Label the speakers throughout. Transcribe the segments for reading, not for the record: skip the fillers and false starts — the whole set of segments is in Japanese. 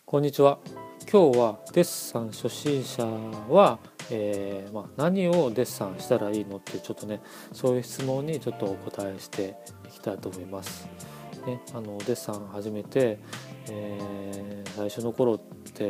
Speaker 1: こんにちは。今日はデッサン初心者は、何をデッサンしたらいいのっていうちょっとね、そういう質問にちょっとお答えしていきたいと思います。ね、デッサン始めて、最初の頃って、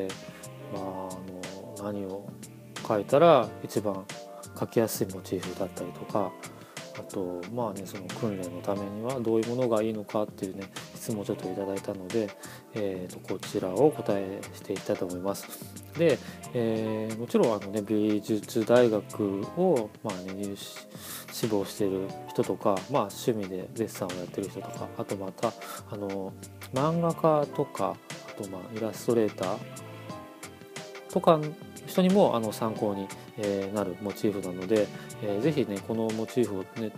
Speaker 1: 何を描いたら一番描きやすいモチーフだったりとか、あとその訓練のためにはどういうものがいいのかっていうね質問をちょっといただいたので、こちらを答えしていきたいと思います。で、もちろん美術大学を、志望している人とか、趣味でデッサンをやってる人とか、あとまた漫画家とか、あとイラストレーターとか人にも参考になるモチーフなので、ぜひねこのモチーフをね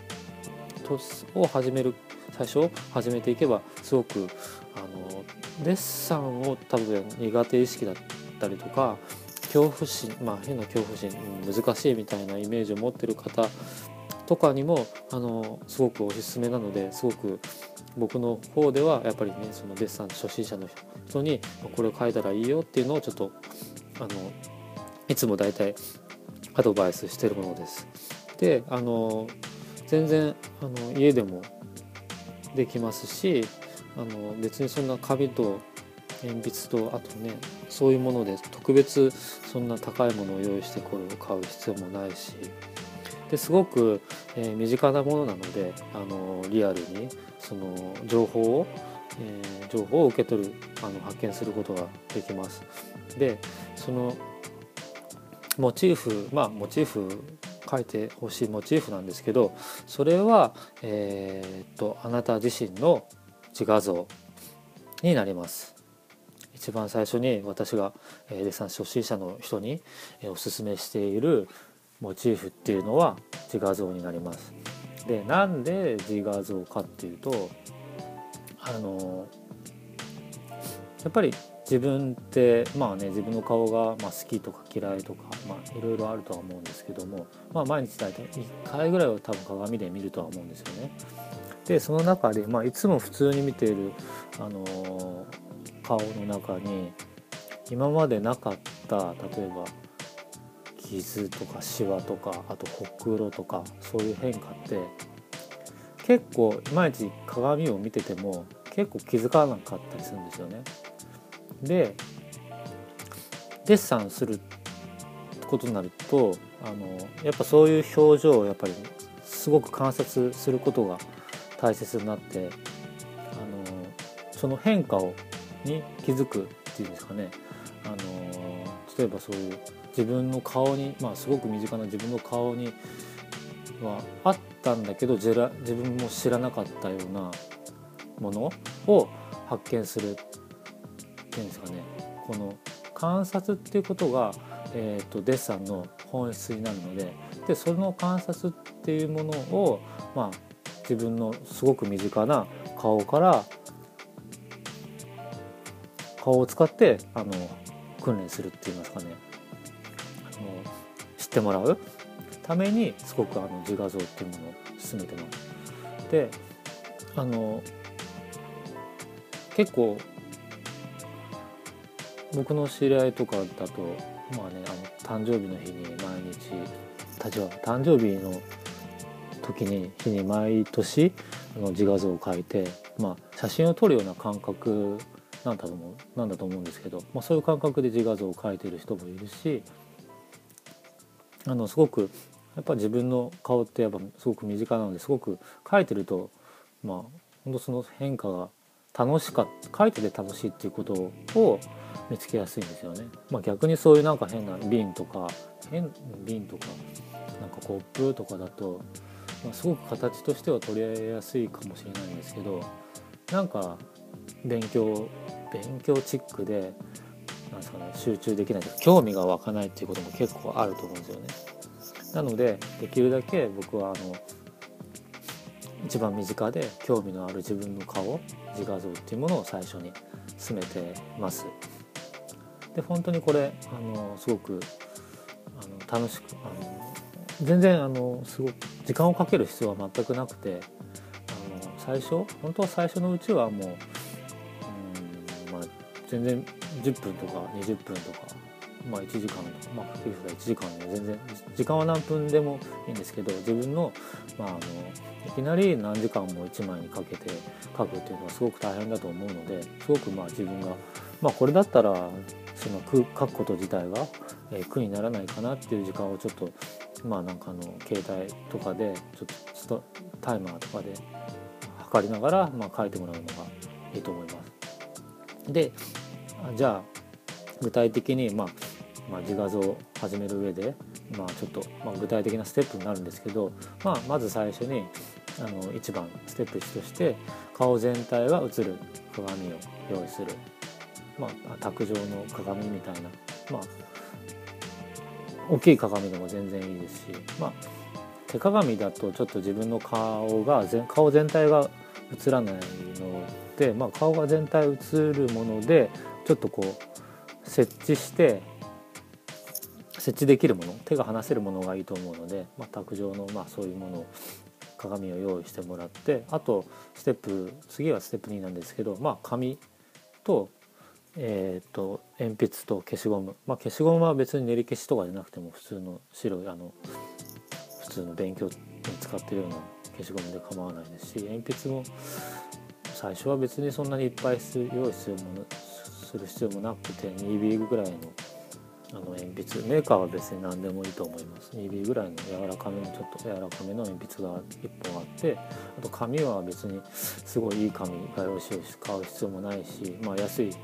Speaker 1: 最初始めていけばすごくデッサンを多分苦手意識だったりとか恐怖心、変な恐怖心、難しいみたいなイメージを持ってる方とかにもすごくおすすめなので、すごく僕の方ではやっぱりねそのデッサン初心者の人にこれを描いたらいいよっていうのをちょっといつもだいたいアドバイスしてるものです。で全然家でもできますし、別にそんな紙と鉛筆とあとねそういうもので特別そんな高いものを用意してこれを買う必要もないし、ですごく、身近なものなのでリアルにその情報を受け取る発見することができます。でそのモチーフ描いてほしいモチーフなんですけど、それはあなた自身の自画像になります。一番最初に私がデッサン初心者の人におすすめしているモチーフっていうのは自画像になります。でなんで自画像かっていうとやっぱり自分って自分の顔が好きとか嫌いとかいろいろあるとは思うんですけども、毎日大体1回ぐらいは多分鏡で見るとは思うんですよね。でその中で、いつも普通に見ている、顔の中に今までなかった例えば傷とかシワとかあとほくろとかそういう変化って結構いまいち鏡を見てても結構気づかなかったりするんですよね。でデッサンすることになるとやっぱそういう表情をやっぱりすごく観察することが大切になってその変化に気づくっていうんですかね。例えばそういう自分の顔にすごく身近な自分の顔にはあったんだけど自分も知らなかったようなものを発見するっていうんですかね。この観察っていうことが、デッサンの本質になるので、その観察っていうものを、自分のすごく身近な顔を使って訓練するって言いますかね、知ってもらうためにすごく自画像っていうものを進めてます。で結構僕の知り合いとかだと誕生日の日に誕生日の日に毎年自画像を描いて、写真を撮るような感覚なんだと思うんですけど、そういう感覚で自画像を描いている人もいるし、すごくやっぱ自分の顔ってやっぱすごく身近なので、すごく描いてると本当その変化が描いてて楽しいっていうことを見つけやすいんですよね。逆にそういう変な瓶とかコップとかだと、すごく形としては取りやすいかもしれないんですけど、勉強チックで集中できないとか興味が湧かないっていうことも結構あると思うんですよね。なのでできるだけ僕は一番身近で興味のある自分の顔自画像っていうものを最初に進めてます。で本当にこれすごく楽しく全然すごく時間をかける必要は全くなくて、本当は最初のうちはもう、 全然10分とか20分とか、1時間とか、かける1時間で全然時間は何分でもいいんですけど、自分の、いきなり何時間も1枚にかけて書くっていうのはすごく大変だと思うので、すごく自分が、これだったらその書くこと自体が、苦にならないかなっていう時間をちょっと携帯とかでちょっとタイマーとかで測りながら、書いてもらうのがいいと思います。で、じゃあ具体的に自画像を始める上でちょっと具体的なステップになるんですけど、まず最初に一番ステップ1として顔全体が映る鏡を用意する、卓上の鏡みたいな、大きい鏡でも全然いいですし、手鏡だとちょっと自分の顔全体が映らないので、顔が全体映るものでちょっと設置できるもの、手が離せるものがいいと思うので、卓上のそういうものを鏡を用意してもらって、あと次はステップ2なんですけど、紙と鉛筆と消しゴム、消しゴムは別に練り消しとかじゃなくても普通の白い普通の勉強に使ってるような消しゴムで構わないですし、鉛筆も最初は別にそんなにいっぱい用意する必要もなくて 2B ぐらいの鉛筆、メーカーは別に何でもいいと思います。2B ぐらいのちょっと柔らかめの鉛筆が1本あって、あと紙は別にすごいいい紙画用紙を買う必要もないし、安い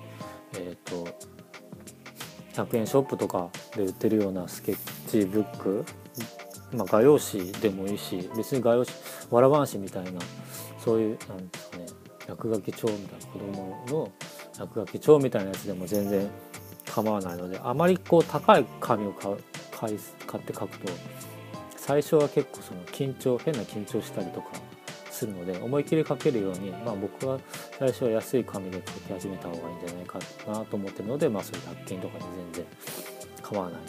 Speaker 1: 100円ショップとかで売ってるようなスケッチブック、画用紙でもいいし、別に画用紙わらばんしみたいな、そういう落書き帳みたいな、子供の落書き帳みたいなやつでも全然構わないので、あまり高い紙を買って書くと最初は結構変な緊張したりとかするので、思い切り書けるように、僕は最初は安い紙で書き始めた方がいいんじゃないかなと思ってるので、そういう100均とかで全然構わないです。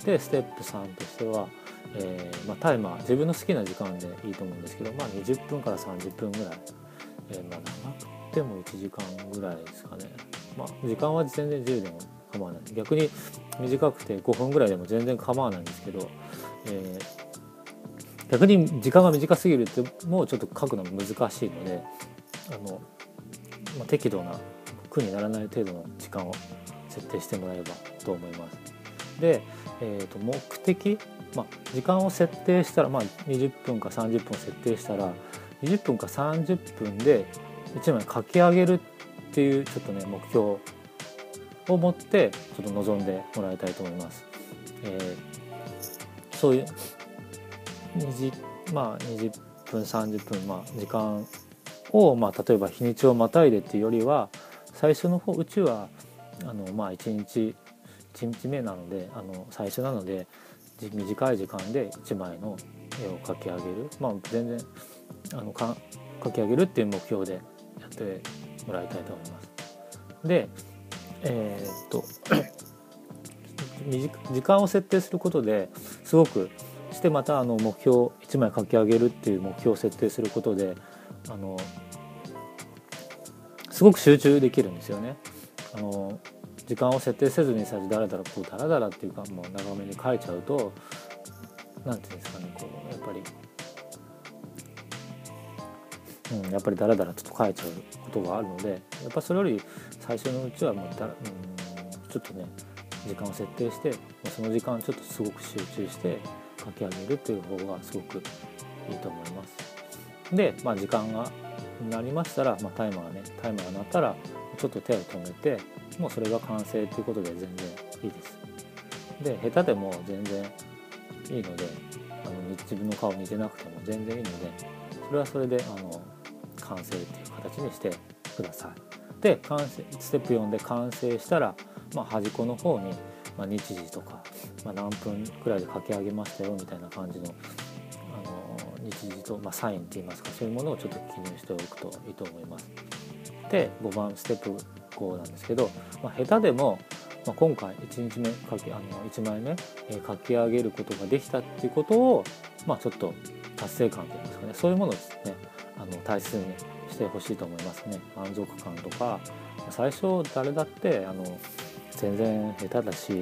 Speaker 1: でステップ3としては、タイマー、自分の好きな時間でいいと思うんですけど、20分から30分ぐらい、長くても1時間ぐらいですかね。時間は全然自由でも構わない。逆に短くて5分ぐらいでも全然構わないんですけど、逆に時間が短すぎるってもうちょっと書くのが難しいので、適度な苦にならない程度の時間を設定してもらえればと思います。で、目的、時間を設定したら、20分か30分設定したら20分か30分で1枚書き上げるっていうちょっとね目標を持ってちょっと臨んでもらいたいと思います。そういう20分30分、時間を、例えば日にちをまたいでっていうよりは、最初の方うちは1日目なので最初なので短い時間で1枚の絵を描き上げる、全然描き上げるっていう目標でやってもらいたいと思います。で時間を設定することですごくしてまた目標1枚書き上げるっていう目標を設定することですごく集中できるんですよね。時間を設定せずにだらだらっていうか長めに書いちゃうと、なんていうんですかね、やっぱりだらだらと書いちゃうことがあるので、やっぱそれより最初のうちはちょっとね時間を設定して、その時間ちょっとすごく集中して書き上げるっていう方がすごくいいと思います。で、時間がなりましたら、タイマーが鳴ったらちょっと手を止めて、もうそれが完成ということで全然いいです。で下手でも全然いいので、自分の顔似てなくても全然いいので、それはそれで完成っていう形にしてください。でステップ4で完成したら、端っこの方に、日時とか、何分くらいで書き上げましたよみたいな感じの、日時と、サインって言いますか、そういうものをちょっと記入しておくといいと思います。で5番ステップ5なんですけど、下手でも、今回1日目1枚目、書き上げることができたっていうことを、ちょっと達成感といいますかね、そういうものをですね大切にししてほしいと思いますね。満足感とか、最初誰だって全然下手だし、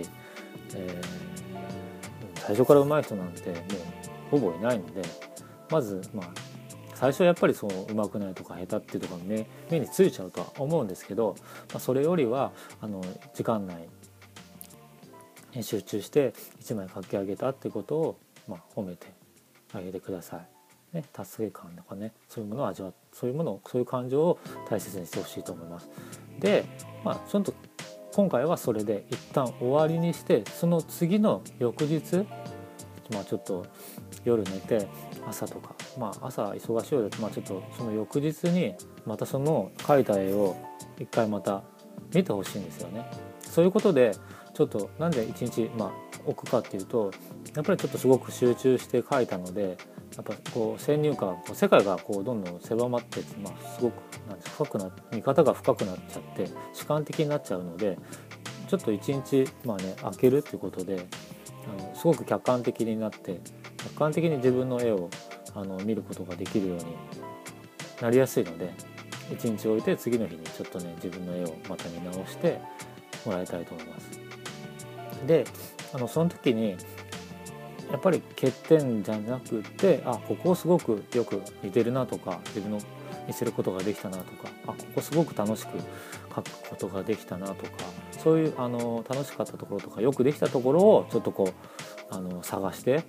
Speaker 1: 最初から上手い人なんてもうほぼいないので、まず最初やっぱり上手くないとか下手っていうところが目についちゃうとは思うんですけど、それよりは時間内に集中して1枚書き上げたってことを褒めてあげてください、ね、達成感とかね、そういうものを味わう、そういう感情を大切にしてほしいと思います。でちょっと今回はそれで一旦終わりにして、その次の翌日、ちょっと夜寝て朝とか、朝忙しいようで、ちょっとその翌日にまたその描いた絵を一回また見てほしいんですよね。そういうことでちょっとなんで一日置くかっていうと、やっぱりちょっとすごく集中して描いたので、やっぱ先入観、世界がどんどん狭まって、すごく見方が深くなっちゃって主観的になっちゃうので、ちょっと一日開けるっていうことですごく客観的になって、客観的に自分の絵を見ることができるようになりやすいので、一日置いて次の日にちょっとね自分の絵をまた見直してもらいたいと思います。でその時にやっぱり欠点じゃなくて、ここすごくよく似てるなとか、自分の見せることができたなとか、ここすごく楽しく描くことができたなとか、そういう楽しかったところとかよくできたところをちょっと探して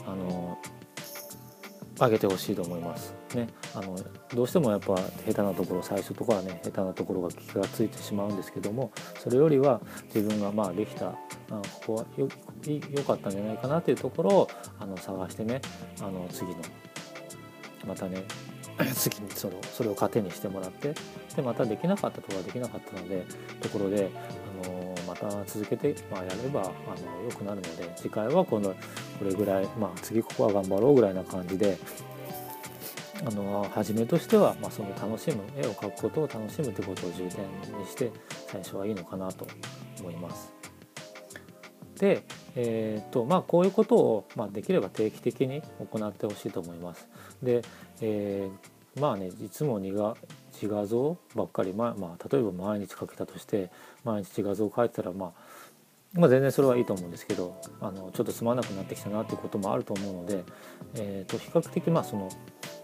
Speaker 1: 上げてほしいと思いますね。どうしてもやっぱ下手なところ、最初とかはね下手なところが気がついてしまうんですけども、それよりは自分ができたここは良かったんじゃないかなというところを探してね、次のまたね次にそれを糧にしてもらって、でまたできなかったところはできなかったのでところでまた続けて、やれば良くなるので、次回はこれぐらい、次ここは頑張ろうぐらいな感じで、初めとしては、その楽しむ、絵を描くことを楽しむということを重点にして最初はいいのかなと思います。で、こういうことを、できれば定期的に行ってほしいと思います。で、いつも自画像ばっかり、例えば毎日描けたとして毎日自画像を描いてたら、全然それはいいと思うんですけど、ちょっとつまらなくなってきたなっていうこともあると思うので、比較的その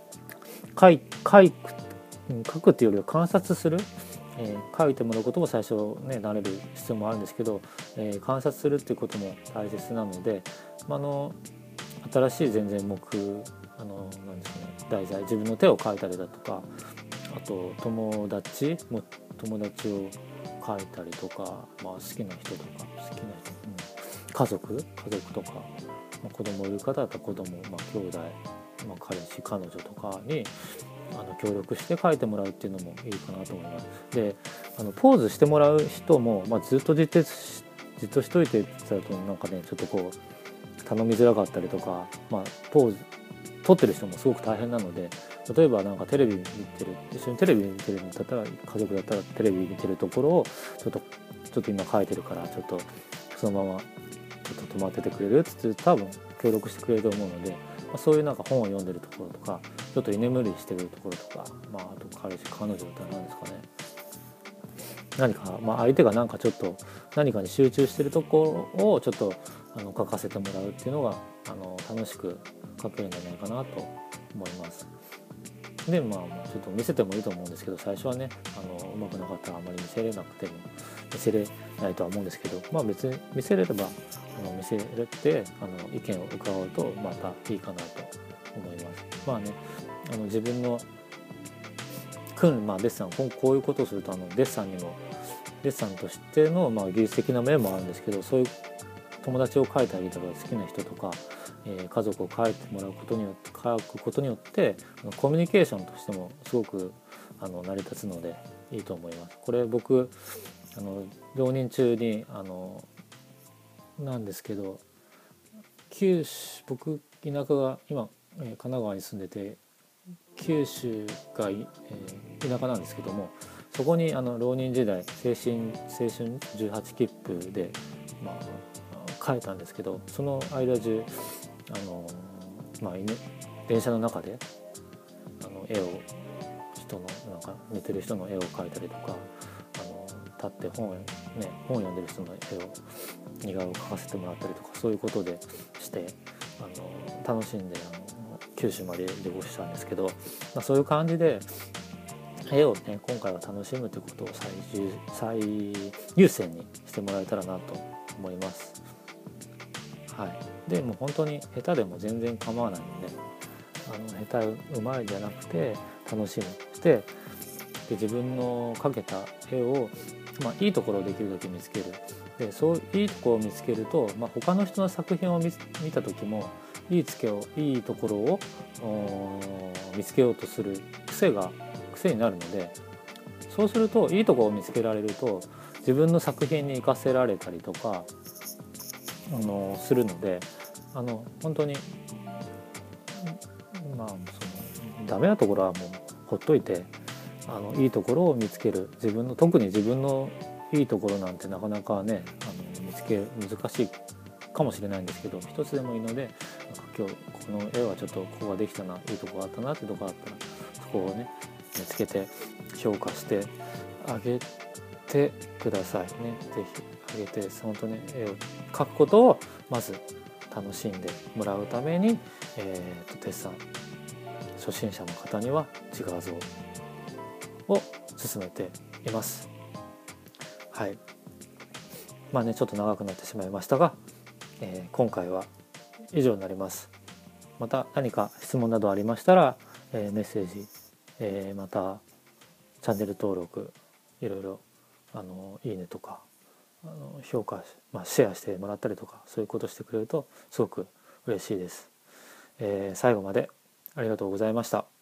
Speaker 1: 描くっていうよりは観察する、書いてもらうことも最初ね慣れる必要もあるんですけど、観察するっていうことも大切なので、新しい全然なんですかね、題材、自分の手を描いたりだとか、あと友達を描いたりとか、好きな人とか家族とか、子供いる方だったら子供、兄弟、彼氏彼女とかに協力して描いてもらうっていうのもいいかなと思います。でポーズしてもらう人も、ずっとじっとしといてって言ったらなんかねちょっと頼みづらかったりとか、ポーズ撮ってる人もすごく大変なので、例えばなんかテレビ見てる、一緒にテレビ見てるんだったら、家族だったらテレビ見てるところをちょっと今描いてるからちょっとそのままちょっと止まっててくれるって言って多分協力してくれると思うので、そういうなんか本を読んでるところとか、ちょっと居眠りしてるところとか、あと彼氏彼女だったら何ですかね、何か、相手がなんかちょっと何かに集中してるところをちょっと書かせてもらうっていうのが楽しく書けるんじゃないかなと思います。でちょっと見せてもいいと思うんですけど、最初はねうまくなかったらあまり見せれなくても見せれないとは思うんですけど、別に見せれれば見せれて意見を伺うとまたいいかなと思います。自分のデッサン、こういうことをするとデッサンとしての技術的な面もあるんですけど、そういう友達を描いてあげたら好きな人とか、家族を描いてもらうことによって描くことによってコミュニケーションとしてもすごく成り立つのでいいと思います。これ僕浪人中になんですけど、僕田舎が今、神奈川に住んでて九州が、田舎なんですけども、そこに浪人時代青春18切符で帰ったんですけど、その間中電車の中で絵を人のなんか寝てる人の絵を描いたりとか、立って本読んでる人の絵を似顔絵を描かせてもらったりとか、そういうことでして楽しんで九州まで旅行したんですけど、そういう感じで絵をね今回は楽しむということを最優先にしてもらえたらなと思います。はい、でもう本当に下手でも全然構わないので、下手うまいじゃなくて楽しむしてで自分の描けた絵を、いいところをできるだけ見つける。でそういいところを見つけると、他の人の作品を見た時もいいところを見つけようとする癖になるので、そうするといいところを見つけられると自分の作品に生かせられたりとかするので、本当にダメなところはもうほっといていいところを見つける。特に自分のいいところなんてなかなかね見つけ難しいかもしれないんですけど、一つでもいいので今日この絵はちょっとここができたな、いいとこがあったなってとこがあったらそこをね見つけて評価してあげてくださいね。ぜひあげて本当ね絵を描くことをまず楽しんでもらうために、デッサン初心者の方には自画像を進めています。はい。ちょっと長くなってしまいましたが、今回は以上になります。また何か質問などありましたら、メッセージ、またチャンネル登録いろいろいいねとか評価、シェアしてもらったりとかそういうことしてくれるとすごく嬉しいです。最後までありがとうございました。